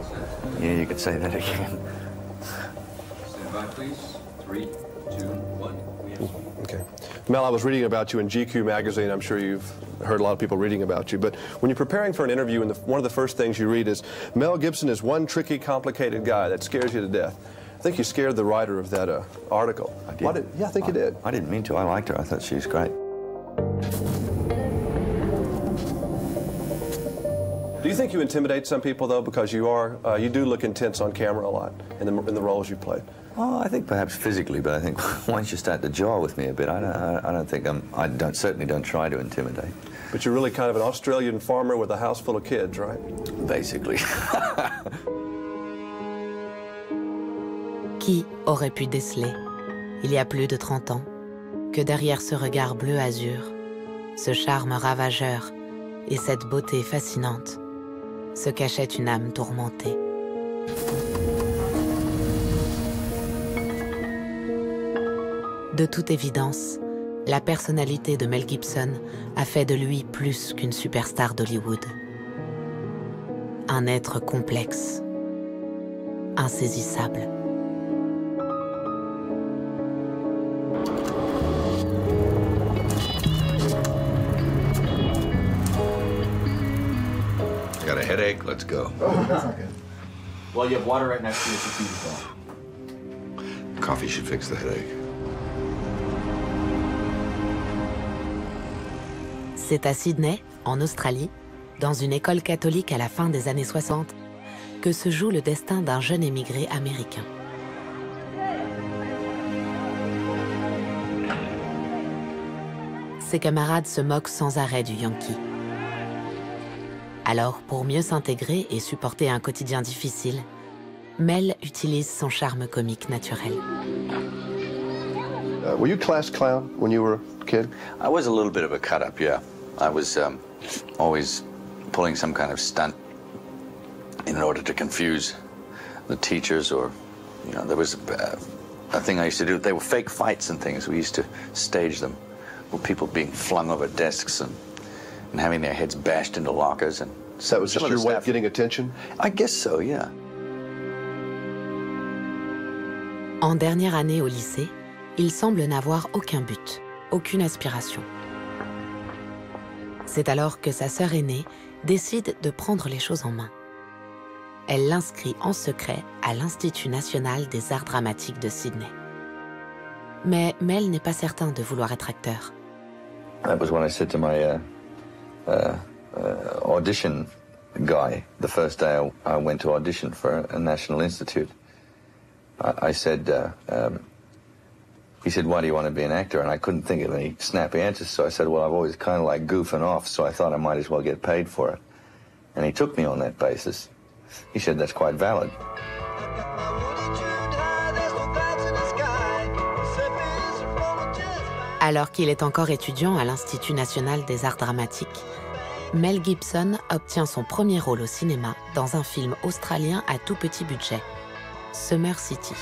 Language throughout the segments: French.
Yeah, you could say that again. Stand by, please. 3, 2, 1. Okay. Mel, I was reading about you in GQ magazine. I'm sure you've heard a lot of people reading about you. But when you're preparing for an interview, and one of the first things you read is, Mel Gibson is one tricky, complicated guy that scares you to death. I think you scared the writer of that article. I did. Yeah, I think you did. I didn't mean to. I liked her. I thought she was great. Do you think you intimidate some people, though, because you do look intense on camera a lot in the roles you played? Oh, I think perhaps physically, but I think once you start to jaw with me a bit, I don't think certainly don't try to intimidate. But you're really kind of an Australian farmer with a house full of kids, right? Basically. Qui aurait pu déceler, il y a plus de 30 ans, que derrière ce regard bleu azur, ce charme ravageur et cette beauté fascinante, se cachait une âme tourmentée. De toute évidence, la personnalité de Mel Gibson a fait de lui plus qu'une superstar d'Hollywood. Un être complexe, insaisissable. Got a headache? Let's go. Oh, that's not good. Well, you have water right next to you if you feed. Coffee should fix the headache. C'est à Sydney, en Australie, dans une école catholique à la fin des années 60, que se joue le destin d'un jeune émigré américain. Ses camarades se moquent sans arrêt du Yankee. Alors, pour mieux s'intégrer et supporter un quotidien difficile, Mel utilise son charme comique naturel. Were you class clown when you were a kid? I was a little bit of a cut-up, yeah. I was always pulling some kind of stunt in order to confuse the teachers, or, you know, there was a thing I used to do. They were fake fights and things. We used to stage them with people being flung over desks and having their heads bashed into lockers. And So that was just your way of getting attention? I guess so, yeah. En dernière année au lycée, il semble n'avoir aucun but, aucune aspiration. C'est alors que sa sœur aînée décide de prendre les choses en main. Elle l'inscrit en secret à l'Institut national des arts dramatiques de Sydney. Mais Mel n'est pas certain de vouloir être acteur. That was when I said to my audition guy, the first day I went to audition for a National Institute, I said, he said, why do you want to be an actor? And I couldn't think of any snappy answers, so I said, well, I've always kind of like goofing off, so I thought I might as well get paid for it. And he took me on that basis. He said, that's quite valid. Alors qu'il est encore étudiant à l'Institut national des arts dramatiques, Mel Gibson obtient son premier rôle au cinéma dans un film australien à tout petit budget, Summer City.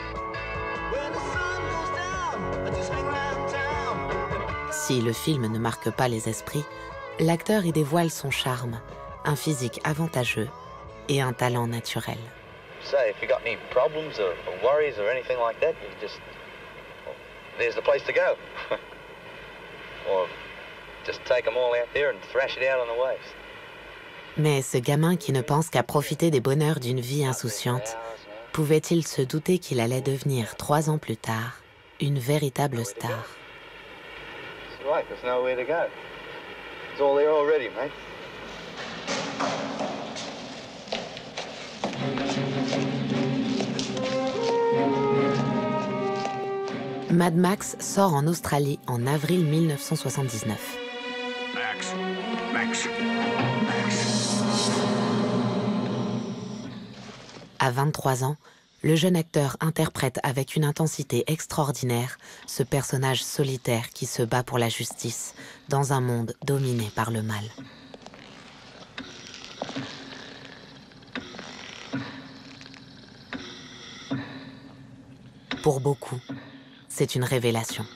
Si le film ne marque pas les esprits, l'acteur y dévoile son charme, un physique avantageux et un talent naturel. So if you got any problems or worries or anything like that, you just, well, there's the place to go. Or just take them all out there and thrash it out on the waves. Mais ce gamin qui ne pense qu'à profiter des bonheurs d'une vie insouciante, pouvait-il se douter qu'il allait devenir 3 ans plus tard une véritable star? That's right, there's nowhere to go. It's all there already, mate. Mad Max sort en Australie en avril 1979. Max. À 23 ans, le jeune acteur interprète avec une intensité extraordinaire ce personnage solitaire qui se bat pour la justice dans un monde dominé par le mal. Pour beaucoup, c'est une révélation.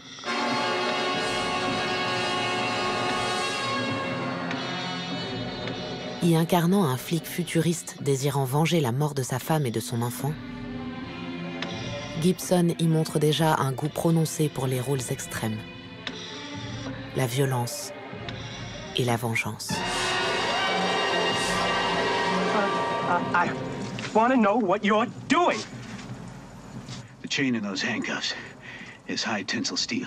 y incarnant un flic futuriste désirant venger la mort de sa femme et de son enfant, Gibson y montre déjà un goût prononcé pour les rôles extrêmes, la violence et la vengeance. I want to know what you're doing. The chain in those handcuffs is high tensile steel.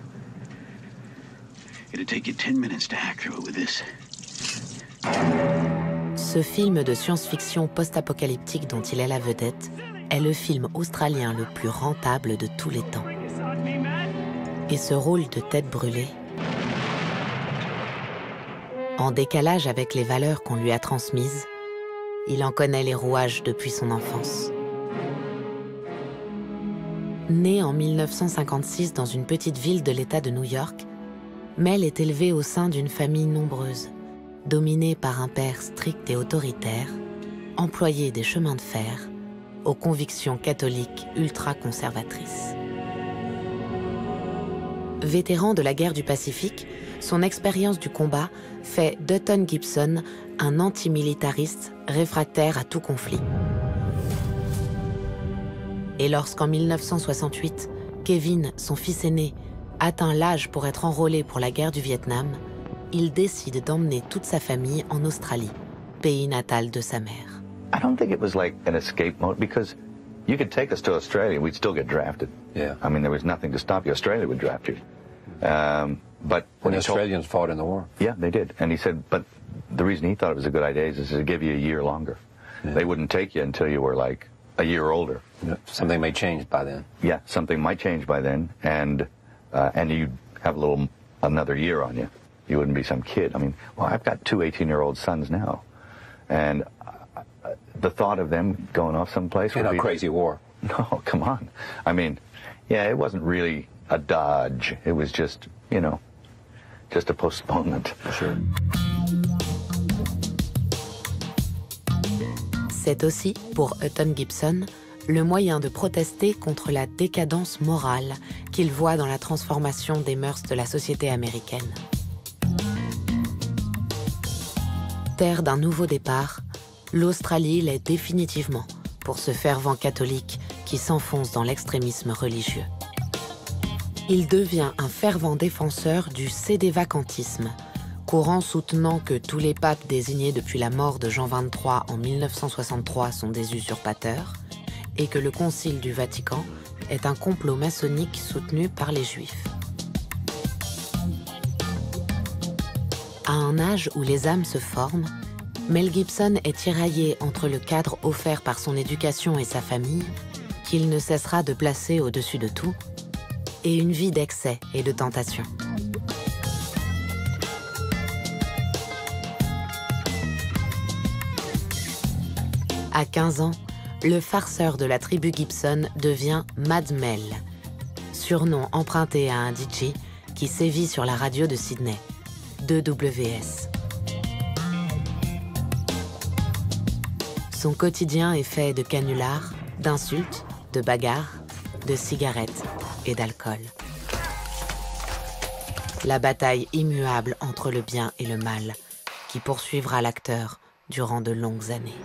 It'd take you 10 minutes to hack through it with this. Ce film de science-fiction post-apocalyptique dont il est la vedette est le film australien le plus rentable de tous les temps. Et ce rôle de tête brûlée, en décalage avec les valeurs qu'on lui a transmises, il en connaît les rouages depuis son enfance. Né en 1956 dans une petite ville de l'État de New York, Mel est élevé au sein d'une famille nombreuse, dominée par un père strict et autoritaire, employé des chemins de fer, aux convictions catholiques ultra-conservatrices. Vétéran de la guerre du Pacifique, son expérience du combat fait d'Hutton Gibson un antimilitariste réfractaire à tout conflit. Et lorsqu'en 1968, Kevin, son fils aîné, atteint l'âge pour être enrôlé pour la guerre du Vietnam, il décide d'emmener toute sa famille en Australie, pays natal de sa mère. I don't think it was like an escape mode because you could take us to Australia, we'd still get drafted. Yeah. I mean, there was nothing to stop you. Australia would draft you. But When the Australians fought in the war. Yeah, they did. And he said, but the reason he thought it was a good idea is to give you a year longer. Yeah. They wouldn't take you until you were like a year older. Yeah. Something may change by then. Yeah, something might change by then, and you'd have another year on you. You wouldn't be some kid. I mean, well, I've got two 18-year-old sons now, and the thought of them going off someplace In would a be crazy war. No, come on. I mean, yeah, it wasn't really a dodge. It was just, you know, just a postponement. Sure. C'est aussi, pour Hutton Gibson, le moyen de protester contre la décadence morale qu'il voit dans la transformation des mœurs de la société américaine. Terre d'un nouveau départ, l'Australie l'est définitivement pour ce fervent catholique qui s'enfonce dans l'extrémisme religieux. Il devient un fervent défenseur du sédévacantisme, courant soutenant que tous les papes désignés depuis la mort de Jean XXIII en 1963 sont des usurpateurs et que le Concile du Vatican est un complot maçonnique soutenu par les Juifs. À un âge où les âmes se forment, Mel Gibson est tiraillé entre le cadre offert par son éducation et sa famille, qu'il ne cessera de placer au-dessus de tout, et une vie d'excès et de tentation. À 15 ans, le farceur de la tribu Gibson devient Mad Mel, surnom emprunté à un DJ qui sévit sur la radio de Sydney, 2WS. Son quotidien est fait de canulars, d'insultes, de bagarres, de cigarettes et d'alcool. La bataille immuable entre le bien et le mal qui poursuivra l'acteur durant de longues années.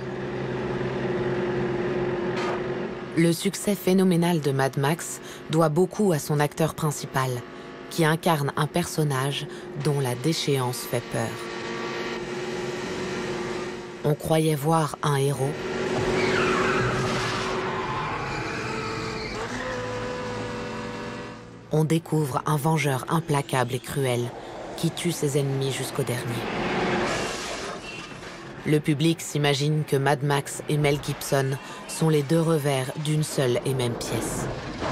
Le succès phénoménal de Mad Max doit beaucoup à son acteur principal, qui incarne un personnage dont la déchéance fait peur. On croyait voir un héros. On découvre un vengeur implacable et cruel qui tue ses ennemis jusqu'au dernier. Le public s'imagine que Mad Max et Mel Gibson sont les deux revers d'une seule et même pièce.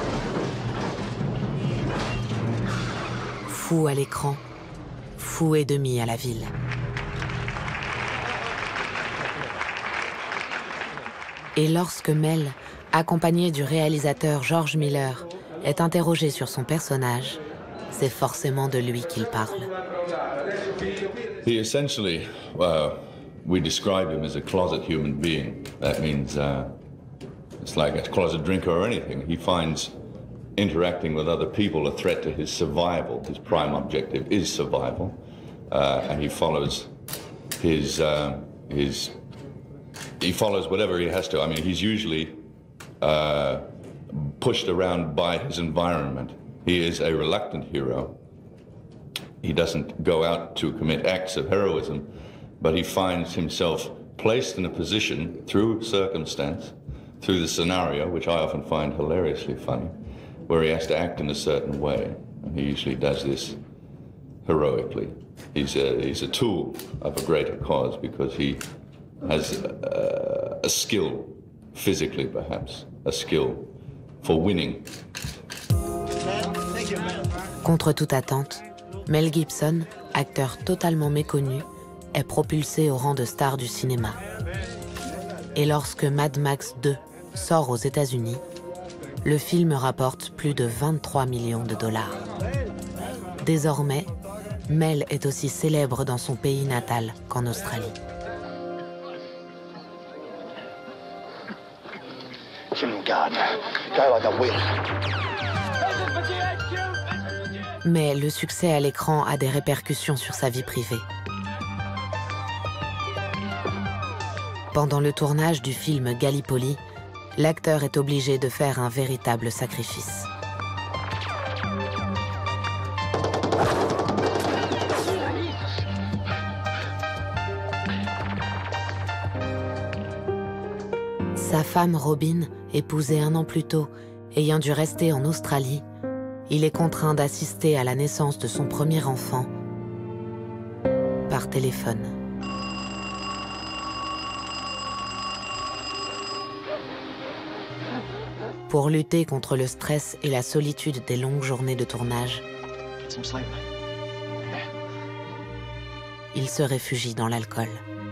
Fou à l'écran, fou et demi à la ville. Et lorsque Mel, accompagné du réalisateur George Miller, est interrogé sur son personnage, c'est forcément de lui qu'il parle. He essentially, we describe him as a closet human being. That means it's like a closet drinker or anything. He finds interacting with other people a threat to his survival. His prime objective is survival, and he follows he follows whatever he has to. I mean, he's usually pushed around by his environment. He is a reluctant hero. He doesn't go out to commit acts of heroism, but he finds himself placed in a position through circumstance, through the scenario, which I often find hilariously funny, where he has to act in a certain way. And he usually does this heroically. He's a tool of a greater cause because he has a skill, physically perhaps, a skill for winning. Contre toute attente, Mel Gibson, acteur totalement méconnu, est propulsé au rang de star du cinéma. Et lorsque Mad Max 2 sort aux États-Unis, le film rapporte plus de 23 millions de dollars. Désormais, Mel est aussi célèbre dans son pays natal qu'en Australie. Mais le succès à l'écran a des répercussions sur sa vie privée. Pendant le tournage du film Gallipoli, l'acteur est obligé de faire un véritable sacrifice. Sa femme Robin, épousée 1 an plus tôt, ayant dû rester en Australie, il est contraint d'assister à la naissance de son premier enfant par téléphone. Pour lutter contre le stress et la solitude des longues journées de tournage, il se réfugie dans l'alcool.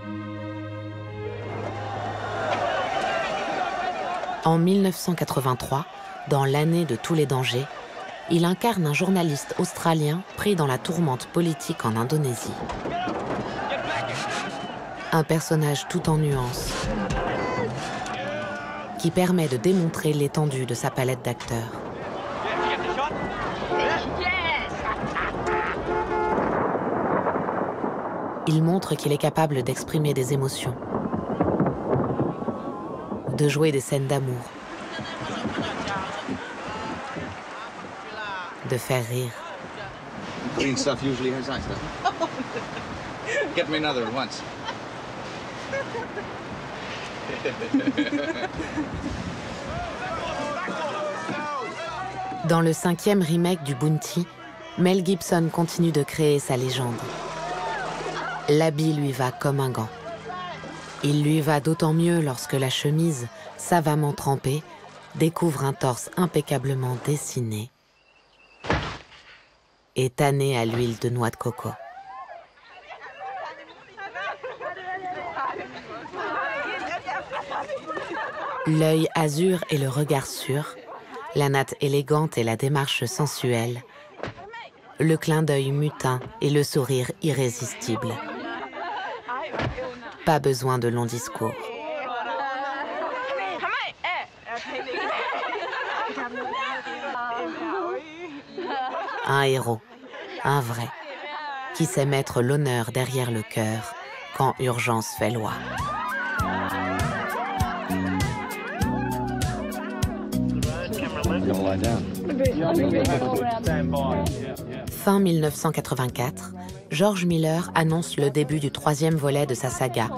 En 1983, dans L'année de tous les dangers, il incarne un journaliste australien pris dans la tourmente politique en Indonésie. Un personnage tout en nuances qui permet de démontrer l'étendue de sa palette d'acteurs. Il montre qu'il est capable d'exprimer des émotions, de jouer des scènes d'amour, de faire rire. Green stuff usually has that stuff. Get me another once. Dans le 5e remake du Bounty, Mel Gibson continue de créer sa légende. L'habit lui va comme un gant. Il lui va d'autant mieux lorsque la chemise, savamment trempée, découvre un torse impeccablement dessiné et tanné à l'huile de noix de coco. L'œil azur et le regard sûr, la natte élégante et la démarche sensuelle, le clin d'œil mutin et le sourire irrésistible. Pas besoin de longs discours. Un héros, un vrai, qui sait mettre l'honneur derrière le cœur quand urgence fait loi. Fin 1984, George Miller annonce le début du 3e volet de sa saga,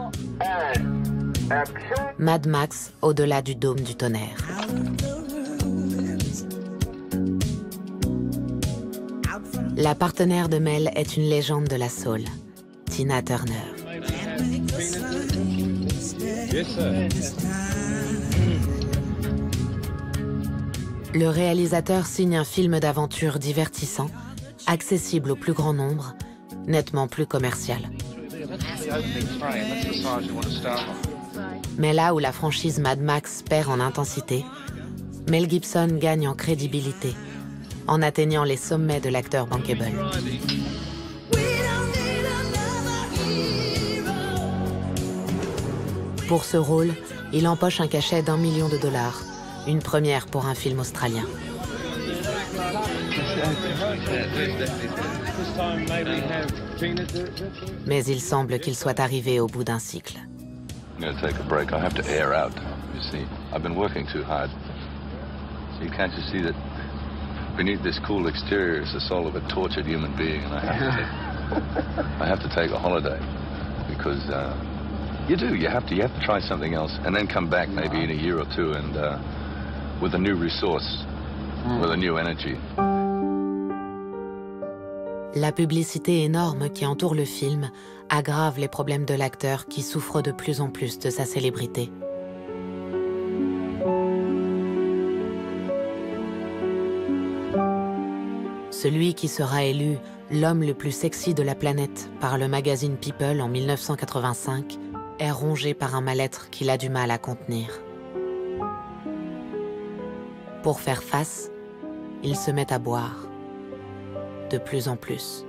Mad Max au-delà du dôme du tonnerre. La partenaire de Mel est une légende de la soul, Tina Turner. Le réalisateur signe un film d'aventure divertissant, accessible au plus grand nombre, nettement plus commercial. Mais là où la franchise Mad Max perd en intensité, Mel Gibson gagne en crédibilité, en atteignant les sommets de l'acteur bankable. Pour ce rôle, il empoche un cachet d'1 million de dollars, une première pour un film australien. Mais il semble qu'il soit arrivé au bout d'un cycle. I'm going to take a break. I have to air out. You see, I've been working too hard. So you can't just see that beneath this cool exterior is the soul of a tortured human being, and I have to take a holiday because you have to try something else, and then come back maybe in a year or two and with a new resource, with a new energy. La publicité énorme qui entoure le film aggrave les problèmes de l'acteur qui souffre de plus en plus de sa célébrité. Celui qui sera élu l'homme le plus sexy de la planète par le magazine People en 1985 est rongé par un mal-être qu'il a du mal à contenir. Pour faire face, il se met à boire, de plus en plus.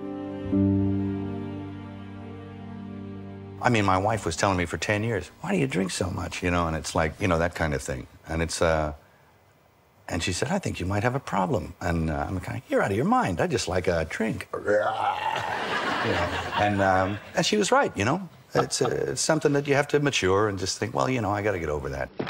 I mean, my wife was telling me for 10 years, why do you drink so much? You know, and it's like, you know, that kind of thing. And it's, and she said, I think you might have a problem. And I'm kind of, you're out of your mind. I just like a drink. And she was right, you know. It's something that you have to mature and just think, well, you know, I got to get over that.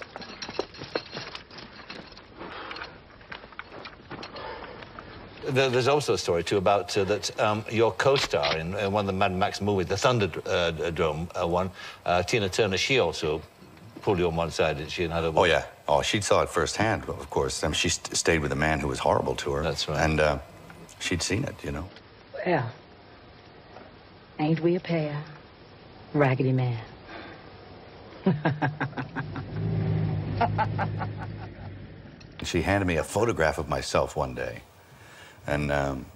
There's also a story, too, about that your co-star in one of the Mad Max movies, the Thunderdome one, Tina Turner, she also pulled you on one side, didn't she? And had a... Oh, yeah. Oh, she saw it firsthand, of course. I mean, she stayed with a man who was horrible to her. That's right. And she'd seen it, you know. Well, ain't we a pair, Raggedy Man? She handed me a photograph of myself one day. And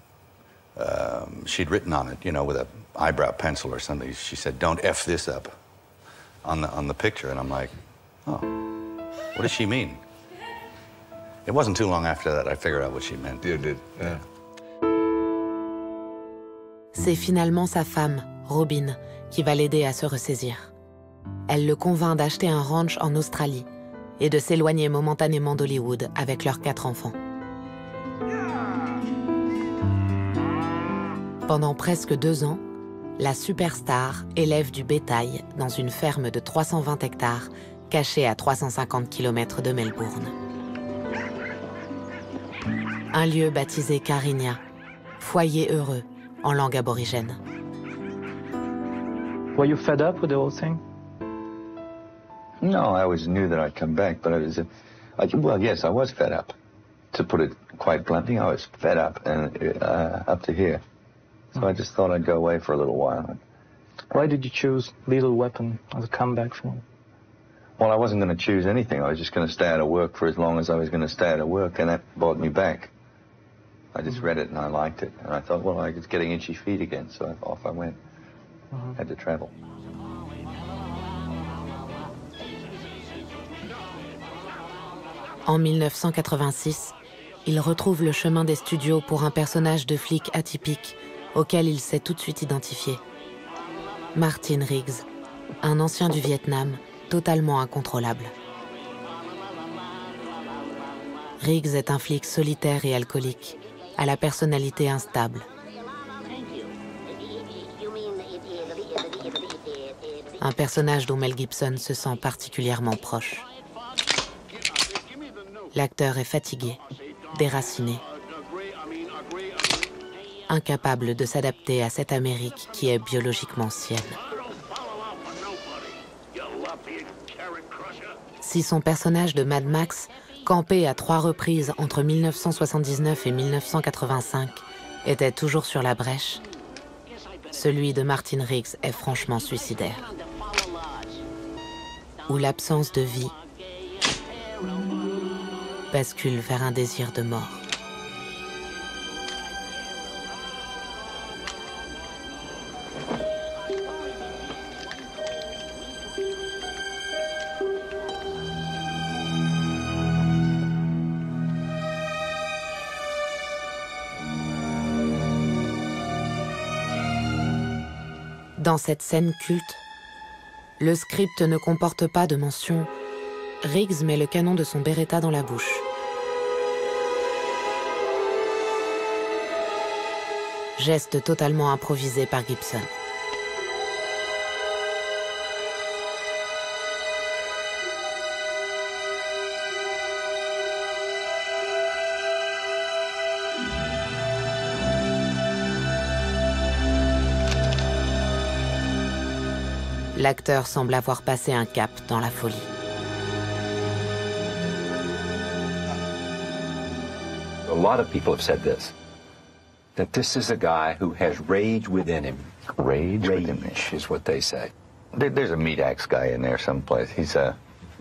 she'd written on it, you know, with an eyebrow pencil or something. She said, "Don't F this up," on the picture. And I'm like, oh, what does she mean? It wasn't too long after that I figured out what she meant. You did, yeah. C'est finalement sa femme, Robin, qui va l'aider à se ressaisir. Elle le convainc d'acheter un ranch en Australie et de s'éloigner momentanément d'Hollywood avec leurs 4 enfants. Pendant presque 2 ans, la superstar élève du bétail dans une ferme de 320 hectares cachée à 350 km de Melbourne. Un lieu baptisé Carinya, foyer heureux en langue aborigène. Were you fed up with the whole thing? No, I always knew that I'd come back, but well, yes, I was fed up. To put it quite bluntly, I was fed up and up to here. So I just thought I'd go away for a little while. Why did you choose Lethal Weapon as a comeback film? Well, I wasn't going to choose anything. I was just going to stay out of work for as long as I was going to stay out of work, and that brought me back. I just read it and I liked it, and I thought, well, I was getting itchy feet again, so off I went. Had to travel. En 1986, il retrouve le chemin des studios pour un personnage de flic atypique auquel il s'est tout de suite identifié. Martin Riggs, un ancien du Vietnam, totalement incontrôlable. Riggs est un flic solitaire et alcoolique, à la personnalité instable. Un personnage dont Mel Gibson se sent particulièrement proche. L'acteur est fatigué, déraciné, incapable de s'adapter à cette Amérique qui est biologiquement sienne. Si son personnage de Mad Max, campé à 3 reprises entre 1979 et 1985, était toujours sur la brèche, celui de Martin Riggs est franchement suicidaire. Où l'absence de vie bascule vers un désir de mort. Dans cette scène culte, le script ne comporte pas de mention « Riggs met le canon de son Beretta dans la bouche ». geste totalement improvisé par Gibson. L'acteur semble avoir passé un cap dans la folie. A lot of people have said this, that this is a guy who has rage within him. Rage within me. Is what they say. There's a meat axe guy in there someplace. He's a...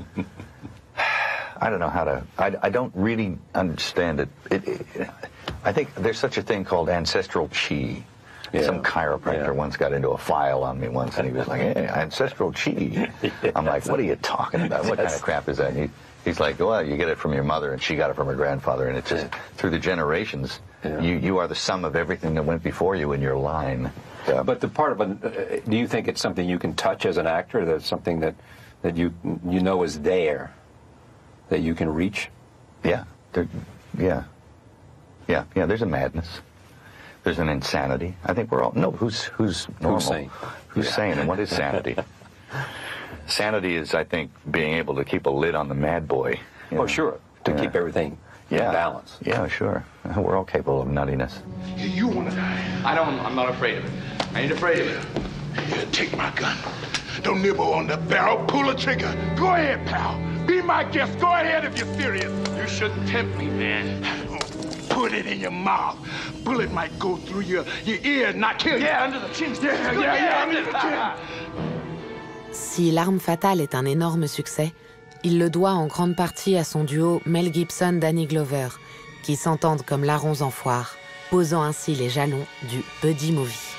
I don't know how to... I don't really understand it. I think there's such a thing called ancestral chi. Yeah. Some chiropractor once got into a file on me once, and he was like, hey, ancestral chi. I'm like, what are you talking about? What kind of crap is that? And he's like, well, you get it from your mother, and she got it from her grandfather, and it's just through the generations, you are the sum of everything that went before you in your line. Yeah. But the part of it, do you think it's something you can touch as an actor? That's something that you know is there, that you can reach? Yeah. Yeah, there's a madness. There's an insanity. I think we're all... No, who's normal? Who's sane? Who's sane, and what is sanity? Sanity is, I think, being able to keep a lid on the mad boy. Oh, sure. To keep everything in balance. Yeah, sure. We're all capable of nuttiness. You want to die. I'm not afraid of it. I ain't afraid of it. Here, take my gun. Don't nibble on the barrel. Pull the trigger. Go ahead, pal. Be my guest. Go ahead if you're serious. You shouldn't tempt me, man. Put it in your mouth. Bullet might go through your ear and not kill you. Yeah, under the chin. Yeah, under the chin. Si L'Arme fatale est un énorme succès, il le doit en grande partie à son duo Mel Gibson-Danny Glover, qui s'entendent comme larrons en foire, posant ainsi les jalons du buddy movie.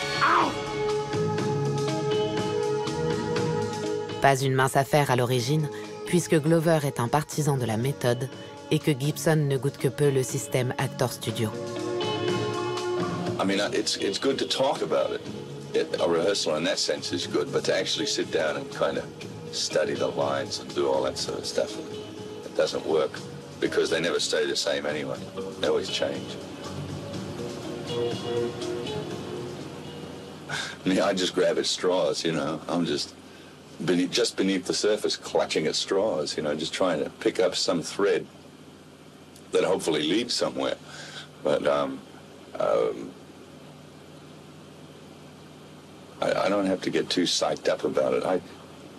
Pas une mince affaire à l'origine, puisque Glover est un partisan de la méthode et que Gibson ne goûte que peu le système Actor Studio. I mean, it's good to talk about it. A rehearsal in that sense is good, but to actually sit down and kind of study the lines and do all that sort of stuff, it doesn't work because they never stay the same anyway. They always change. I mean, I just grab at straws, you know. I'm just beneath the surface, clutching at straws, you know, just trying to pick up some thread that hopefully leads somewhere. But I don't have to get too psyched up about it. I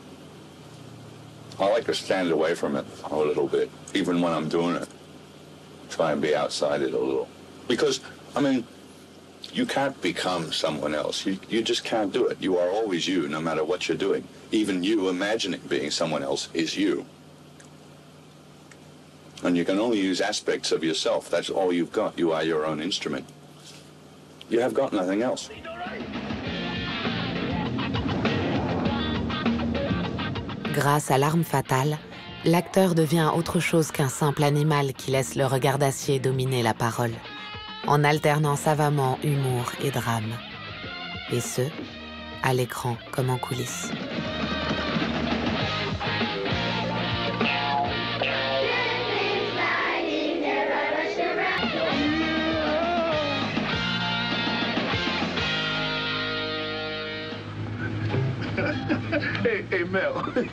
like to stand away from it a little bit, even when I'm doing it. Try and be outside it a little. Because, I mean, you can't become someone else. You just can't do it. You are always you, no matter what you're doing. Even you imagining being someone else is you. And you can only use aspects of yourself. That's all you've got. You are your own instrument. You have got nothing else. Grâce à L'Arme fatale, l'acteur devient autre chose qu'un simple animal qui laisse le regard d'acier dominer la parole, en alternant savamment humour et drame. Et ce, à l'écran comme en coulisses. Hey, Mel.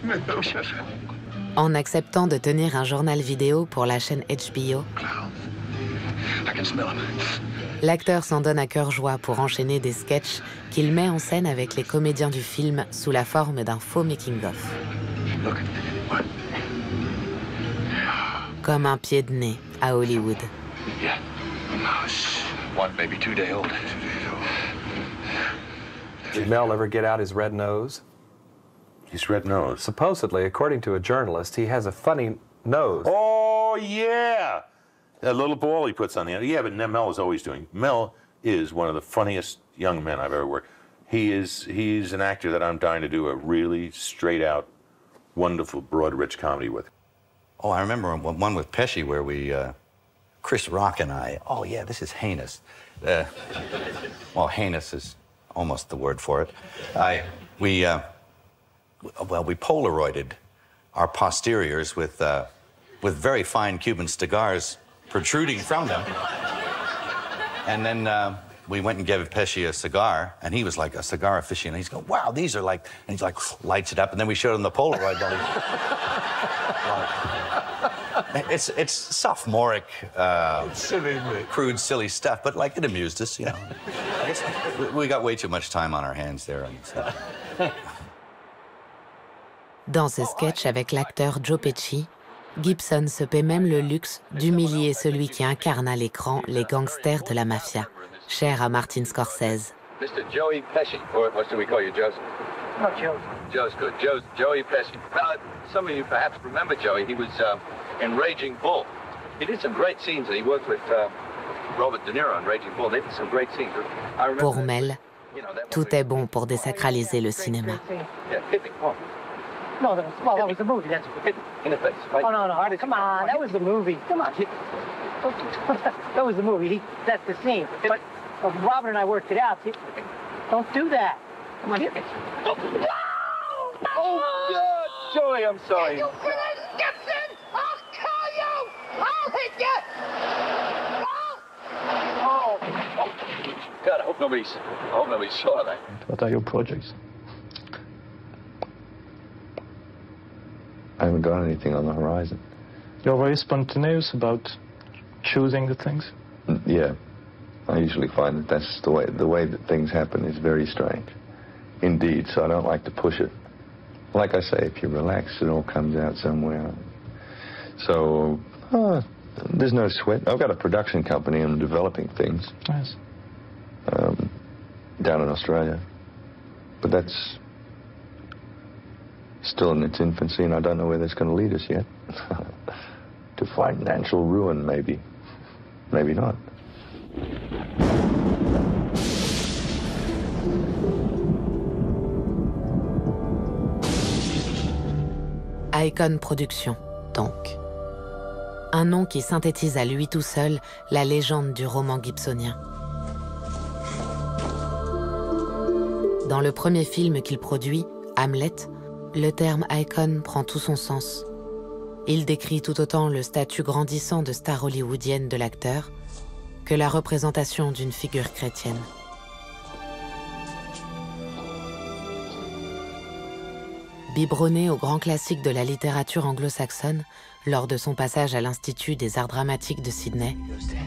En acceptant de tenir un journal vidéo pour la chaîne HBO, l'acteur s'en donne à cœur joie pour enchaîner des sketchs qu'il met en scène avec les comédiens du film sous la forme d'un faux making-of. Comme un pied de nez à Hollywood. One, maybe 2 days old. Did Mel ever get out his red nose? His red nose? Supposedly, according to a journalist, he has a funny nose. Oh, yeah! That little ball he puts on the end. Yeah, but Mel is always doing. Mel is one of the funniest young men I've ever worked. He's an actor that I'm dying to do a really straight-out, wonderful, broad, rich comedy with. Oh, I remember one with Pesci where we, Chris Rock and I, oh yeah, this is heinous. Well, heinous is almost the word for it. We Polaroided our posteriors with very fine Cuban cigars protruding from them. And then we went and gave Pesci a cigar, and he was like a cigar aficionado. He's going, wow, these are like, and he's like, lights it up, and then we showed him the Polaroid. It's sophomoric, crude, silly stuff, but like it amused us, you know. I guess we got way too much time on our hands there. Dans ses sketchs avec l'acteur Joe Pesci, Gibson se paie même le luxe d'humilier celui qui incarne à l'écran les gangsters de la mafia, cher à Martin Scorsese. Mr. Joey Pesci, or what do we call you, Joseph? No, Joe. Joe's good. Joey Pesci. Well, some of you perhaps remember Joey. He was in Raging Bull. He did some great scenes, and he worked with Robert De Niro in Raging Bull. They did some great scenes. Pour Mel, tout est bon pour désacraliser le cinéma. Yeah, Pippin. Oh. No, that was the movie. That's in the face. Right? Oh, no, come on. That was the movie. Come on. That was the movie. That's the scene. But Robert and I worked it out. Don't do that. Come on, hit me. Oh, God, Joey, I'm sorry. You finish, Gibson! I'll kill you! I'll hit you! Oh, God, I hope nobody saw that. What are your projects? I haven't got anything on the horizon. You're very spontaneous about choosing the things? Yeah. I usually find that that's the way that things happen is very strange. Indeed, so I don't like to push it. Like I say, if you relax, it all comes out somewhere. So, there's no sweat. I've got a production company and I'm developing things. Nice. Down in Australia. But that's still in its infancy, and I don't know where that's going to lead us yet. To financial ruin, maybe. Maybe not. Icon Productions, donc. Un nom qui synthétise à lui tout seul la légende du roman gibsonien. Dans le premier film qu'il produit, Hamlet, le terme icon prend tout son sens. Il décrit tout autant le statut grandissant de star hollywoodienne de l'acteur que la représentation d'une figure chrétienne. Biberonné aux grands classiques de la littérature anglo-saxonne lors de son passage à l'Institut des Arts Dramatiques de Sydney,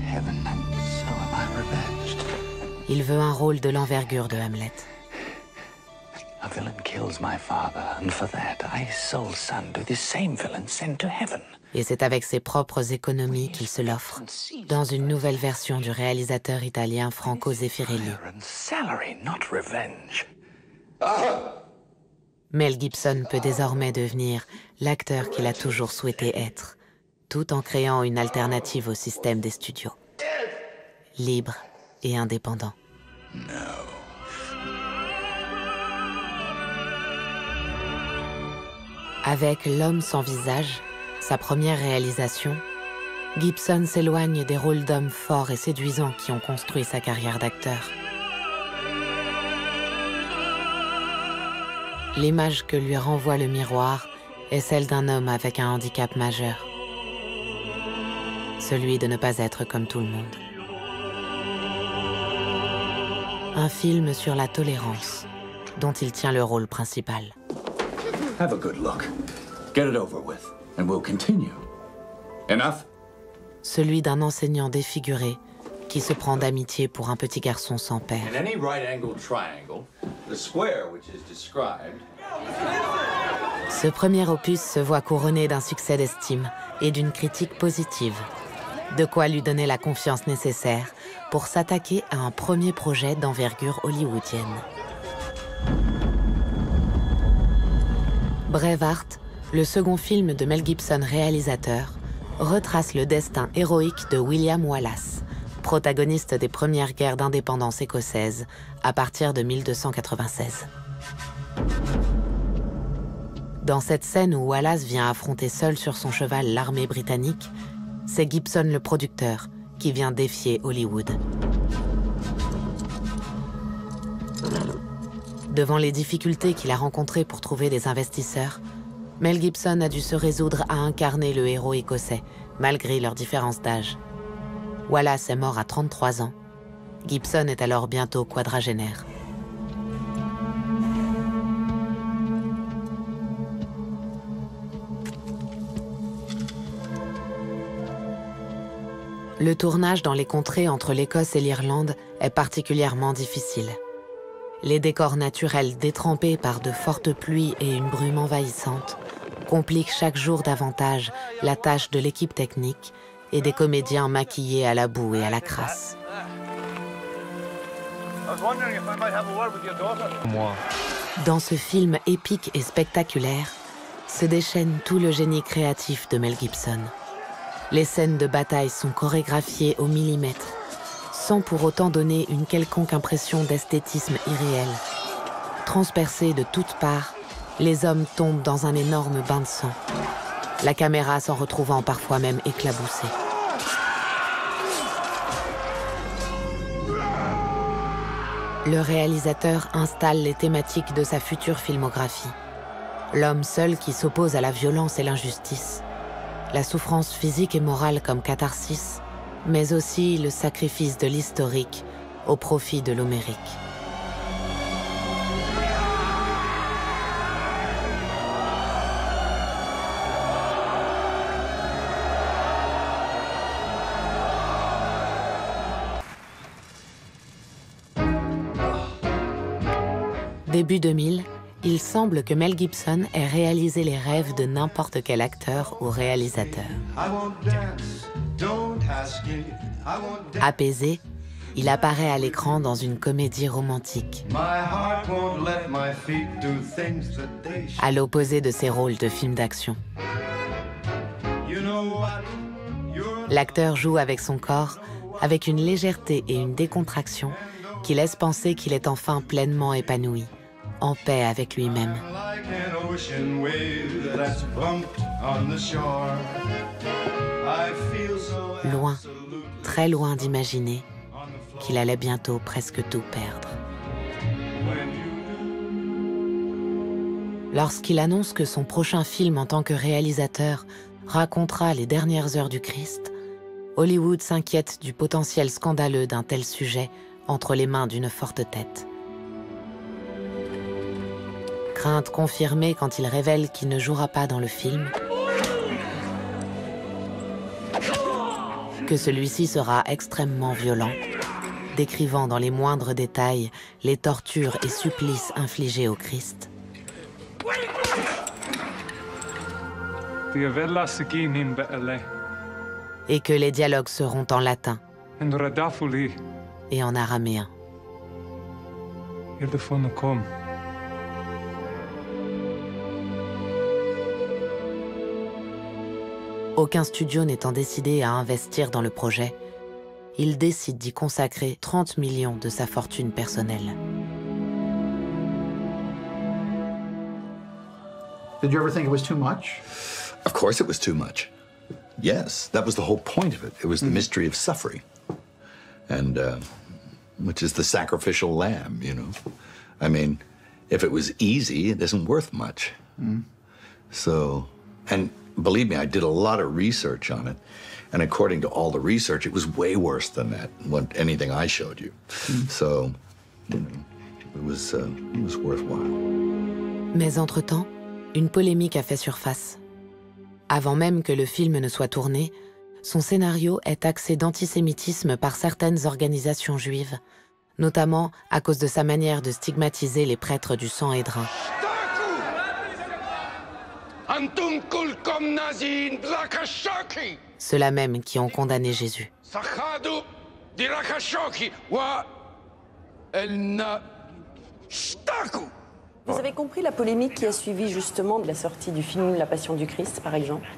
il veut un rôle de l'envergure de Hamlet. A villain kills my father, and for that I, sole son, to this same villain sent to heaven. Et c'est avec ses propres économies qu'il se l'offre, dans une nouvelle version du réalisateur italien Franco Zeffirelli. Salary, not revenge. Mel Gibson peut désormais devenir l'acteur qu'il a toujours souhaité être, tout en créant une alternative au système des studios. Libre et indépendant. Avec L'homme sans visage, sa première réalisation, Gibson s'éloigne des rôles d'hommes forts et séduisants qui ont construit sa carrière d'acteur. L'image que lui renvoie le miroir est celle d'un homme avec un handicap majeur. Celui de ne pas être comme tout le monde. Un film sur la tolérance, dont il tient le rôle principal. Have a good look. Get it over with, and we'll continue. Enough? Celui d'un enseignant défiguré qui se prend d'amitié pour un petit garçon sans père. In any right-angled triangle, the square which is described. Ce premier opus se voit couronné d'un succès d'estime et d'une critique positive. De quoi lui donner la confiance nécessaire pour s'attaquer à un premier projet d'envergure hollywoodienne. Braveheart, le second film de Mel Gibson réalisateur, retrace le destin héroïque de William Wallace, protagoniste des premières guerres d'indépendance écossaises à partir de 1296. Dans cette scène où Wallace vient affronter seul sur son cheval l'armée britannique, c'est Gibson le producteur qui vient défier Hollywood. Devant les difficultés qu'il a rencontrées pour trouver des investisseurs, Mel Gibson a dû se résoudre à incarner le héros écossais, malgré leur différence d'âge. Wallace est mort à 33 ans, Gibson est alors bientôt quadragénaire. Le tournage dans les contrées entre l'Écosse et l'Irlande est particulièrement difficile. Les décors naturels détrempés par de fortes pluies et une brume envahissante compliquent chaque jour davantage la tâche de l'équipe technique et des comédiens maquillés à la boue et à la crasse. Dans ce film épique et spectaculaire se déchaîne tout le génie créatif de Mel Gibson. Les scènes de bataille sont chorégraphiées au millimètre, sans pour autant donner une quelconque impression d'esthétisme irréel. Transpercés de toutes parts, les hommes tombent dans un énorme bain de sang, la caméra s'en retrouvant parfois même éclaboussée. Le réalisateur installe les thématiques de sa future filmographie. L'homme seul qui s'oppose à la violence et l'injustice, la souffrance physique et morale comme catharsis, mais aussi le sacrifice de l'historique au profit de l'homérique. Début 2000, il semble que Mel Gibson ait réalisé les rêves de n'importe quel acteur ou réalisateur. Apaisé, il apparaît à l'écran dans une comédie romantique. À l'opposé de ses rôles de films d'action. L'acteur joue avec son corps, avec une légèreté et une décontraction qui laissent penser qu'il est enfin pleinement épanoui, en paix avec lui-même. Loin, très loin d'imaginer qu'il allait bientôt presque tout perdre. Lorsqu'il annonce que son prochain film en tant que réalisateur racontera les dernières heures du Christ, Hollywood s'inquiète du potentiel scandaleux d'un tel sujet entre les mains d'une forte tête. Crainte confirmée quand il révèle qu'il ne jouera pas dans le film, que celui-ci sera extrêmement violent, décrivant dans les moindres détails les tortures et supplices infligés au Christ. Et que les dialogues seront en latin et en araméen. Aucun studio n'étant décidé à investir dans le projet, il décide d'y consacrer 30 millions de sa fortune personnelle. Did you ever think it was too much? Of course it was too much. Yes, that was the whole point of it. It was the mystery of suffering. And, which is the sacrificial lamb, you know. I mean, if it was easy, it isn't worth much. So, and believe me, I did a lot of research on it. And according to all the research, it was way worse than that, anything I showed you. So, you know, it was worthwhile. Mais entre-temps, une polémique a fait surface. Avant même que le film ne soit tourné, son scénario est taxé d'antisémitisme par certaines organisations juives, notamment à cause de sa manière de stigmatiser les prêtres du sang Hédrin. Ceux-là même qui ont condamné Jésus. Vous avez compris la polémique qui a suivi justement de la sortie du film La Passion du Christ, par exemple?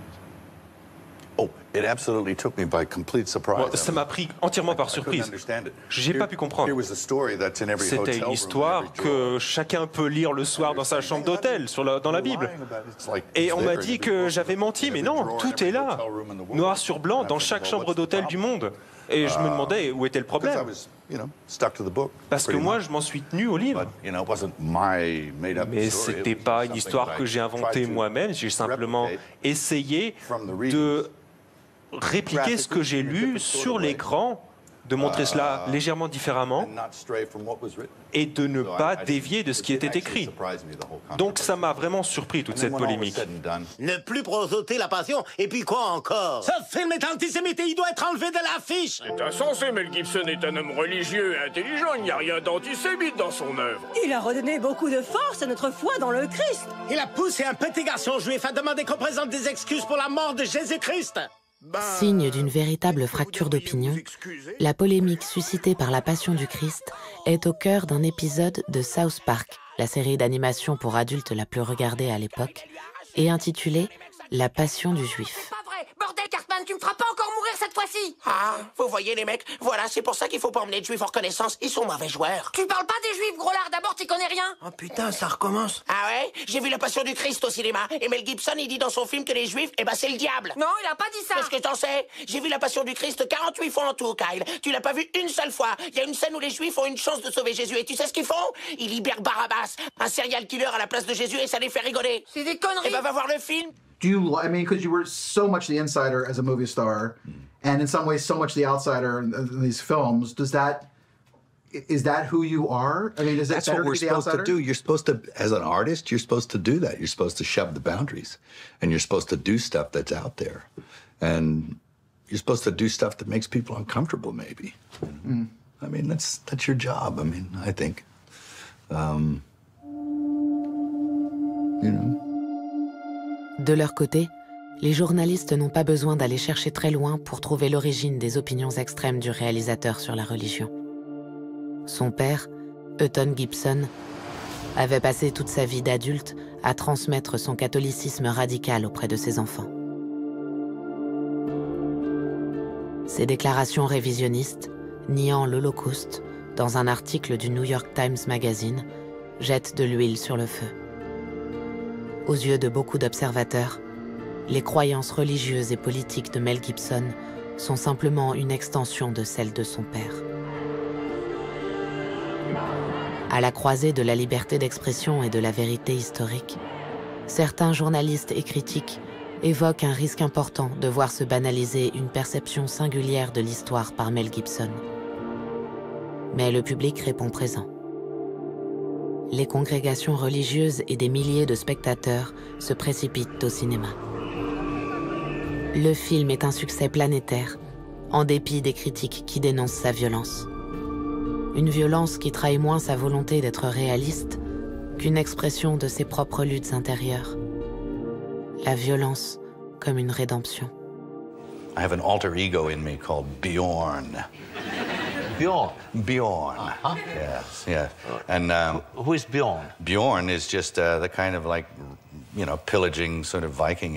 Bon, ça m'a pris entièrement par surprise. J'ai pas pu comprendre. C'était une histoire que chacun peut lire le soir dans sa chambre d'hôtel, dans la Bible. Et on m'a dit que j'avais menti, mais non, tout est là, noir sur blanc, dans chaque chambre d'hôtel du monde. Et je me demandais où était le problème. Parce que moi, je m'en suis tenu au livre. Mais c'était pas une histoire que j'ai inventée moi-même, j'ai simplement essayé de répliquer ce que j'ai lu sur l'écran de montrer cela légèrement différemment et de ne pas dévier de ce qui était écrit. Donc ça m'a vraiment surpris, toute cette polémique. Ne plus prosoter la passion, et puis quoi encore? Ce film est antisémite et il doit être enlevé de l'affiche. C'est insensé, Mel Gibson est un homme religieux et intelligent, il n'y a rien d'antisémite dans son œuvre. Il a redonné beaucoup de force à notre foi dans le Christ. Il a poussé un petit garçon juif à demander qu'on présente des excuses pour la mort de Jésus-Christ. Signe d'une véritable fracture d'opinion, la polémique suscitée par la Passion du Christ est au cœur d'un épisode de South Park, la série d'animation pour adultes la plus regardée à l'époque, et intitulée « La Passion du Juif ». Bordel, Cartman, tu me feras pas encore mourir cette fois-ci! Ah, vous voyez les mecs, voilà, c'est pour ça qu'il faut pas emmener de juifs en reconnaissance, ils sont mauvais joueurs. Tu parles pas des juifs, gros lard, d'abord t'y connais rien! Oh putain, ça recommence. Ah ouais? J'ai vu La Passion du Christ au cinéma, et Mel Gibson, il dit dans son film que les juifs, eh ben c'est le diable. Non, il a pas dit ça! Qu'est-ce que t'en sais? J'ai vu La Passion du Christ 48 fois en tout, Kyle. Tu l'as pas vu une seule fois. Il y a une scène où les juifs ont une chance de sauver Jésus, et tu sais ce qu'ils font? Ils libèrent Barabbas, un serial killer à la place de Jésus, et ça les fait rigoler. C'est des conneries! Eh ben va voir le film. Do you, I mean, because you were so much the insider as a movie star, and in some ways so much the outsider in these films, is that who you are? I mean, is That's it better what we're to be the supposed outsider? to do. You're supposed to, as an artist, you're supposed to do that. You're supposed to shove the boundaries, and you're supposed to do stuff that's out there, and you're supposed to do stuff that makes people uncomfortable, maybe. I mean, that's your job. I mean, I think, you know. De leur côté, les journalistes n'ont pas besoin d'aller chercher très loin pour trouver l'origine des opinions extrêmes du réalisateur sur la religion. Son père, Hutton Gibson, avait passé toute sa vie d'adulte à transmettre son catholicisme radical auprès de ses enfants. Ses déclarations révisionnistes, niant l'Holocauste, dans un article du New York Times Magazine, jettent de l'huile sur le feu. Aux yeux de beaucoup d'observateurs, les croyances religieuses et politiques de Mel Gibson sont simplement une extension de celles de son père. À la croisée de la liberté d'expression et de la vérité historique, certains journalistes et critiques évoquent un risque important de voir se banaliser une perception singulière de l'histoire par Mel Gibson. Mais le public répond présent. Les congrégations religieuses et des milliers de spectateurs se précipitent au cinéma. Le film est un succès planétaire, en dépit des critiques qui dénoncent sa violence. Une violence qui trahit moins sa volonté d'être réaliste qu'une expression de ses propres luttes intérieures. La violence comme une rédemption. I have an alter ego in me called Bjorn. Bjorn? Bjorn. Yes, yeah. And who is Bjorn? Bjorn is just the kind of like, you know, pillaging sort of Viking.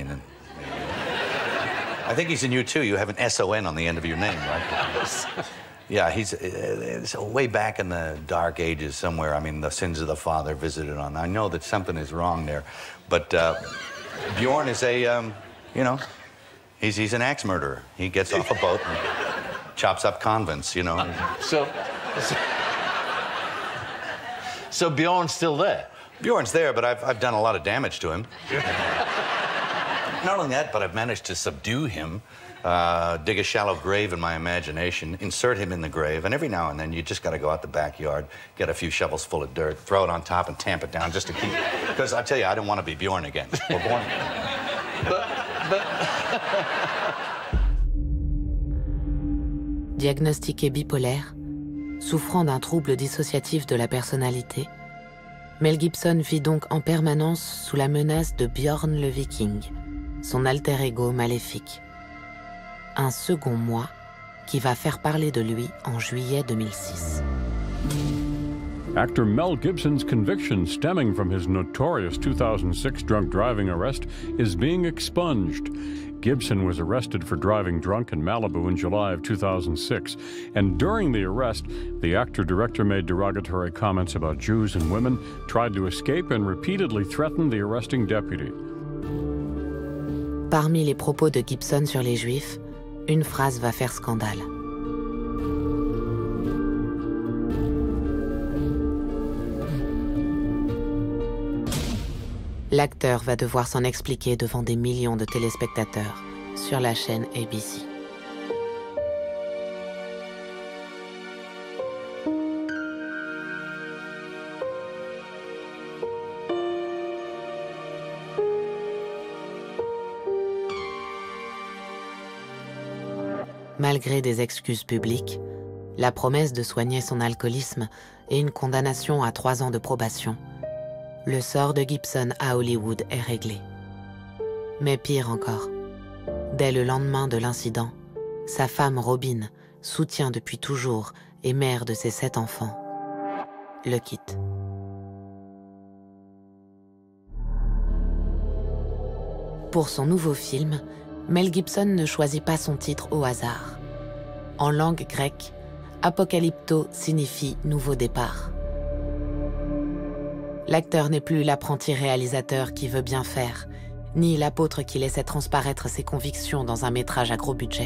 I think he's in you too. You have an S-O-N on the end of your name, right? Yeah, he's way back in the dark ages somewhere. I mean, the sins of the father visited on. I know that something is wrong there, but Bjorn is a, you know, he's an axe murderer. He gets off a boat and chops up convents, you know. So Bjorn's still there? Bjorn's there, but I've done a lot of damage to him. Not only that, but I've managed to subdue him, dig a shallow grave in my imagination, insert him in the grave, and every now and then you just got to go out the backyard, get a few shovels full of dirt, throw it on top and tamp it down just to keep... Because I tell you, I don't want to be Bjorn again. Or born again. Diagnostiqué bipolaire, souffrant d'un trouble dissociatif de la personnalité, Mel Gibson vit donc en permanence sous la menace de Bjorn le Viking, son alter ego maléfique. Un second moi qui va faire parler de lui en juillet 2006. Actor Mel Gibson's conviction stemming from his notorious 2006 drunk driving arrest is being expunged. Gibson was arrested for driving drunk in Malibu in July of 2006, and during the arrest, the actor-director made derogatory comments about Jews and women, tried to escape, and repeatedly threatened the arresting deputy. Parmi les propos de Gibson sur les Juifs, une phrase va faire scandale. L'acteur va devoir s'en expliquer devant des millions de téléspectateurs sur la chaîne ABC. Malgré des excuses publiques, la promesse de soigner son alcoolisme et une condamnation à 3 ans de probation, le sort de Gibson à Hollywood est réglé. Mais pire encore, dès le lendemain de l'incident, sa femme Robin, soutien depuis toujours et mère de ses 7 enfants, le quitte. Pour son nouveau film, Mel Gibson ne choisit pas son titre au hasard. En langue grecque, Apocalypto signifie nouveau départ. L'acteur n'est plus l'apprenti réalisateur qui veut bien faire, ni l'apôtre qui laissait transparaître ses convictions dans un métrage à gros budget.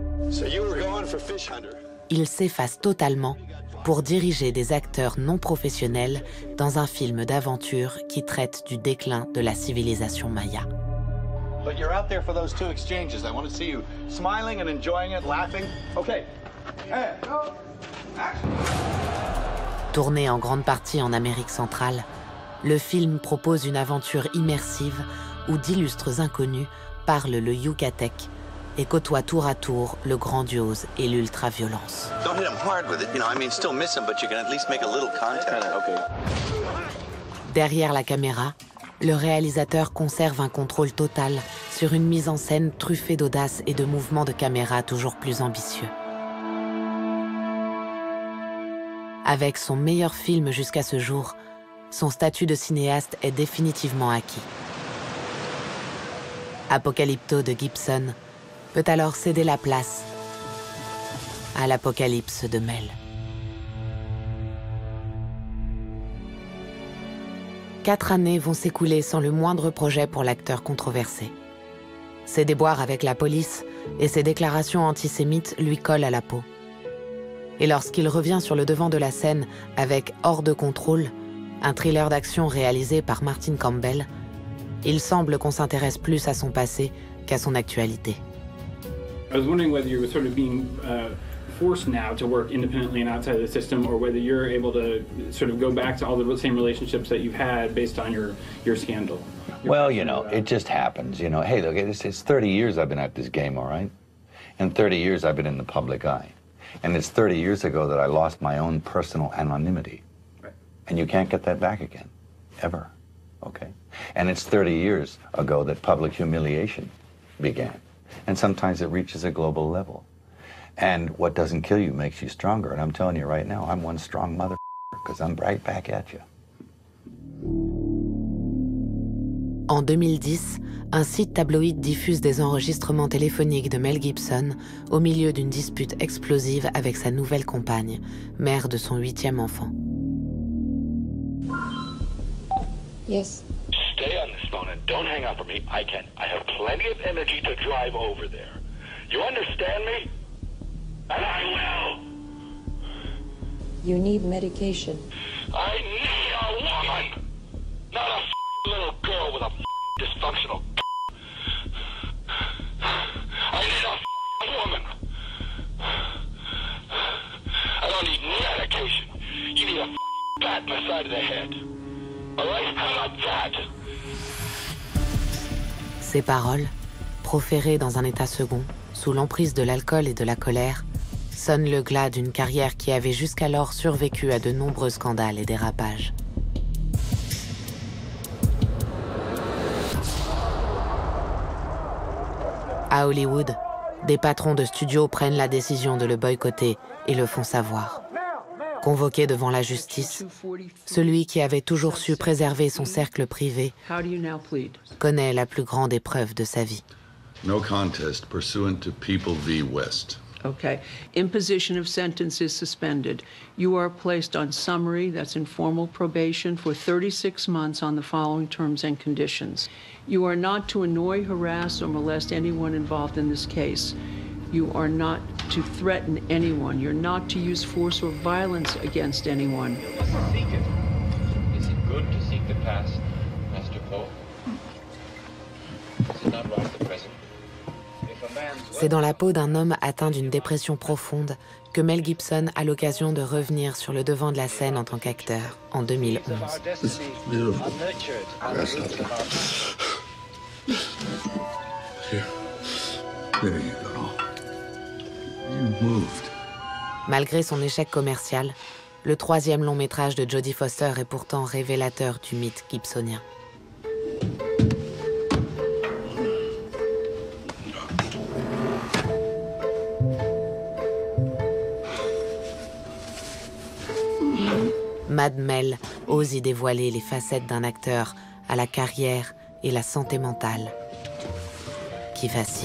Il s'efface totalement pour diriger des acteurs non professionnels dans un film d'aventure qui traite du déclin de la civilisation maya. But you're out there for those 2 exchanges. I want to see you smiling and enjoying it, laughing. Okay. Hey, go. Action. Tourné en grande partie en Amérique centrale, le film propose une aventure immersive où d'illustres inconnus parlent le yucatec et côtoient tour à tour le grandiose et l'ultra-violence. Don't hit him hard with it. You know, I mean, still miss him, but you can at least make a little contact. Okay. Derrière la caméra, le réalisateur conserve un contrôle total sur une mise en scène truffée d'audace et de mouvements de caméra toujours plus ambitieux. Avec son meilleur film jusqu'à ce jour, son statut de cinéaste est définitivement acquis. Apocalypto de Gibson peut alors céder la place à l'apocalypse de Mel. 4 années vont s'écouler sans le moindre projet pour l'acteur controversé. Ses déboires avec la police et ses déclarations antisémites lui collent à la peau. Et lorsqu'il revient sur le devant de la scène avec Hors de contrôle, un thriller d'action réalisé par Martin Campbell, il semble qu'on s'intéresse plus à son passé qu'à son actualité. I was wondering whether you were sort of being forced now to work independently and outside of the system, or whether you're able to sort of go back to all the same relationships that you've had based on your scandal. Well, you know, it just happens. You know, hey, look, it's 30 years I've been at this game, all right? And 30 years I've been in the public eye. And it's 30 years ago that I lost my own personal anonymity. Right. And you can't get that back again, ever, okay? And it's 30 years ago that public humiliation began. And sometimes it reaches a global level. And what doesn't kill you makes you stronger. And I'm telling you right now, I'm one strong mother because I'm right back at you. En 2010, un site tabloïd diffuse des enregistrements téléphoniques de Mel Gibson au milieu d'une dispute explosive avec sa nouvelle compagne, mère de son 8e enfant. Yes. Stay on this phone and don't hang up on me. I have plenty of energy to drive over there. You understand me? And I will. You need medication. I need a woman, not a little girl with a dysfunctional. I need a woman. I don't need medication. You need a bat in the side of the head. All right? How about that? Ces paroles, proférées dans un état second, sous l'emprise de l'alcool et de la colère, sonnent le glas d'une carrière qui avait jusqu'alors survécu à de nombreux scandales et dérapages. À Hollywood, des patrons de studios prennent la décision de le boycotter et le font savoir. Convoqué devant la justice, celui qui avait toujours su préserver son cercle privé connaît la plus grande épreuve de sa vie. No contest pursuant to People v. West. Okay. Imposition of sentence is suspended. You are placed on summary, that's informal probation, for 36 months on the following terms and conditions. You are not to annoy, harass, or molest anyone involved in this case. You are not to threaten anyone. You're not to use force or violence against anyone. Is it good to seek the past, Master Poe? Is it not right the present? C'est dans la peau d'un homme atteint d'une dépression profonde que Mel Gibson a l'occasion de revenir sur le devant de la scène en tant qu'acteur en 2011. Malgré son échec commercial, le troisième long métrage de Jodie Foster est pourtant révélateur du mythe gibsonien. Mad Mel ose y dévoiler les facettes d'un acteur à la carrière et la santé mentale qui vacille.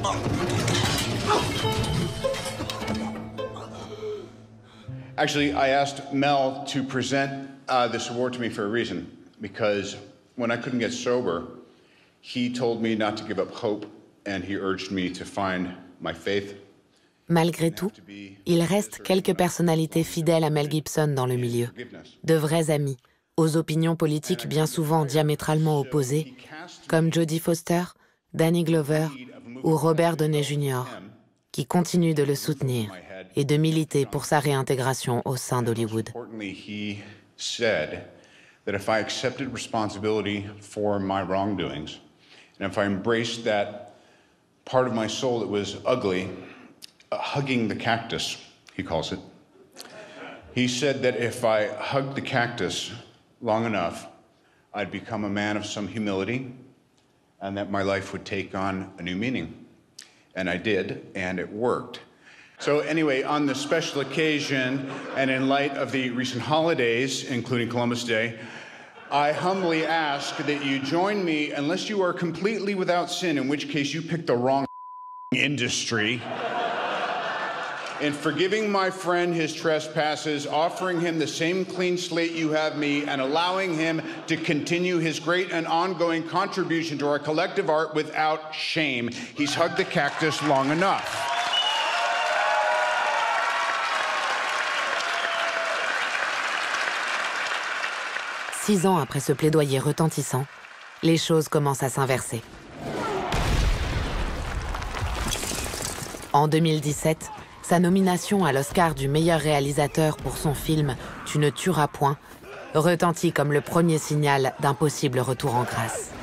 Actually, I asked Mel to present this award to me for a reason, because when I couldn't get sober, he told me not to give up hope, and he urged me to find my faith. Malgré tout, il reste quelques personnalités fidèles à Mel Gibson dans le milieu. De vrais amis, aux opinions politiques bien souvent diamétralement opposées, comme Jodie Foster, Danny Glover ou Robert Downey Jr., qui continuent de le soutenir et de militer pour sa réintégration au sein d'Hollywood. He said that if I accepted responsibility for my wrongdoings, and if I embraced that part of my soul that was ugly, hugging the cactus, he calls it. He said that if I hugged the cactus long enough, I'd become a man of some humility, and that my life would take on a new meaning. And I did, and it worked. So anyway, on this special occasion, and in light of the recent holidays, including Columbus Day, I humbly ask that you join me, unless you are completely without sin, in which case you picked the wrong industry, in forgiving my friend his trespasses, offering him the same clean slate you have me, and allowing him to continue his great and ongoing contribution to our collective art without shame. He's hugged the cactus long enough. Six ans après ce plaidoyer retentissant, les choses commencent à s'inverser. En 2017, sa nomination à l'Oscar du meilleur réalisateur pour son film « Tu ne tueras point » retentit comme le premier signal d'un possible retour en grâce.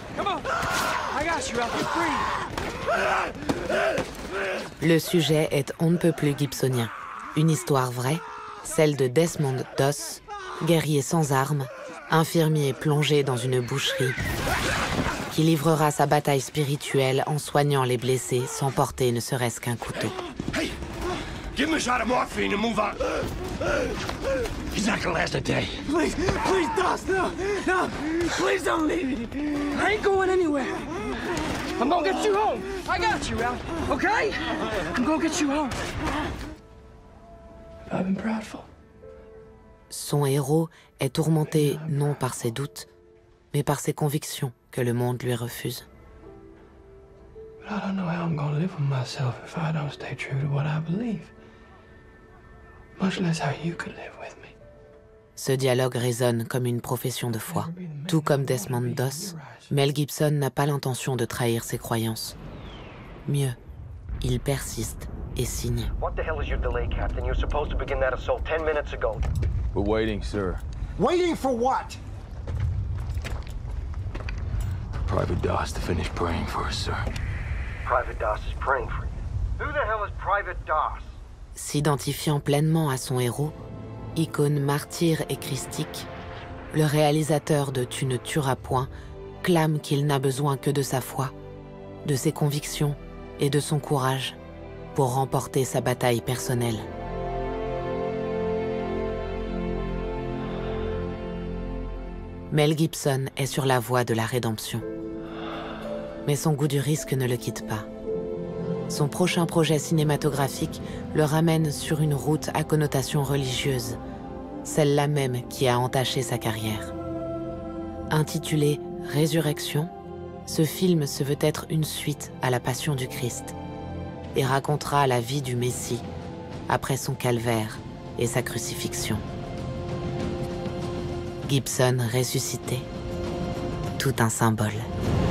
Le sujet est on ne peut plus gibsonien. Une histoire vraie, celle de Desmond Doss, guerrier sans armes, infirmier plongé dans une boucherie, qui livrera sa bataille spirituelle en soignant les blessés sans porter ne serait-ce qu'un couteau. Hey, give him a shot of morphine and move on. He's not gonna last a day. Please, Doss, no, please don't leave me. I ain't going anywhere. I'm gonna get you home. I got you, Ralph, okay? I'm gonna get you home. I've been proudful. Son héros est tourmenté non par ses doutes, mais par ses convictions que le monde lui refuse. But I don't know how I'm gonna live with myself if I don't stay true to what I believe. Much less how you could live with me. Ce dialogue résonne comme une profession de foi. Tout comme Desmond Doss, Mel Gibson n'a pas l'intention de trahir ses croyances. Mieux, il persiste et signe. What the hell is your delay, Captain? You're supposed to begin that assault 10 minutes ago. We're waiting, sir. Waiting for what? Private Doss to finish praying for us, sir. Private Doss is praying for you. Who the hell is Private Doss? S'identifiant pleinement à son héros, icône martyre et christique, le réalisateur de Tu ne tueras point clame qu'il n'a besoin que de sa foi, de ses convictions et de son courage pour remporter sa bataille personnelle. Mel Gibson est sur la voie de la rédemption. Mais son goût du risque ne le quitte pas. Son prochain projet cinématographique le ramène sur une route à connotation religieuse, celle-là même qui a entaché sa carrière. Intitulé « Résurrection », ce film se veut être une suite à la Passion du Christ et racontera la vie du Messie après son calvaire et sa crucifixion. Gibson ressuscité, tout un symbole.